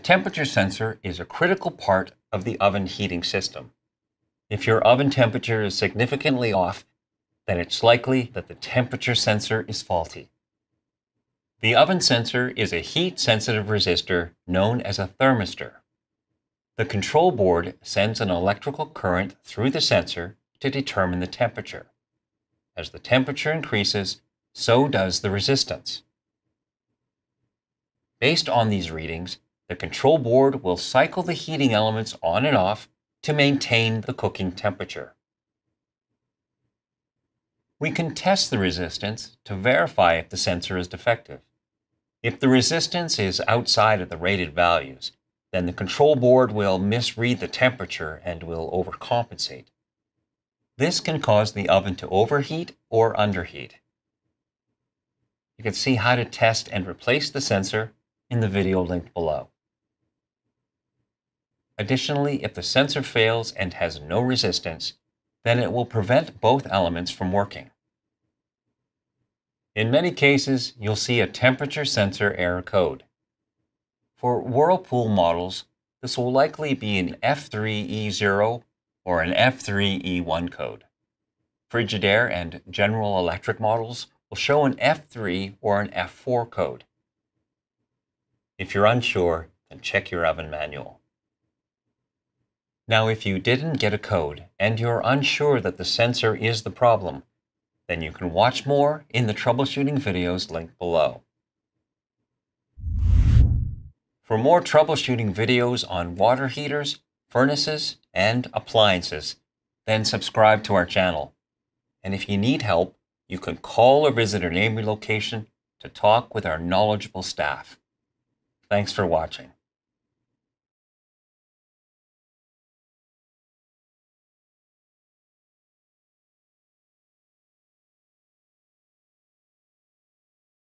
temperature sensor is a critical part of the oven heating system. If your oven temperature is significantly off, then it's likely that the temperature sensor is faulty. The oven sensor is a heat-sensitive resistor known as a thermistor. The control board sends an electrical current through the sensor to determine the temperature. As the temperature increases, so does the resistance. Based on these readings, the control board will cycle the heating elements on and off to maintain the cooking temperature. We can test the resistance to verify if the sensor is defective. If the resistance is outside of the rated values, then the control board will misread the temperature and will overcompensate. This can cause the oven to overheat or underheat. You can see how to test and replace the sensor in the video linked below. Additionally, if the sensor fails and has no resistance, then it will prevent both elements from working. In many cases, you'll see a temperature sensor error code. For Whirlpool models, this will likely be an F3E0 or an F3E1 code. Frigidaire and General Electric models will show an F3 or an F4 code. If you're unsure, then check your oven manual. Now, if you didn't get a code and you're unsure that the sensor is the problem, then you can watch more in the troubleshooting videos linked below. For more troubleshooting videos on water heaters, furnaces, and appliances, then subscribe to our channel. And if you need help, you can call or visit our AMRE location to talk with our knowledgeable staff. Thanks for watching.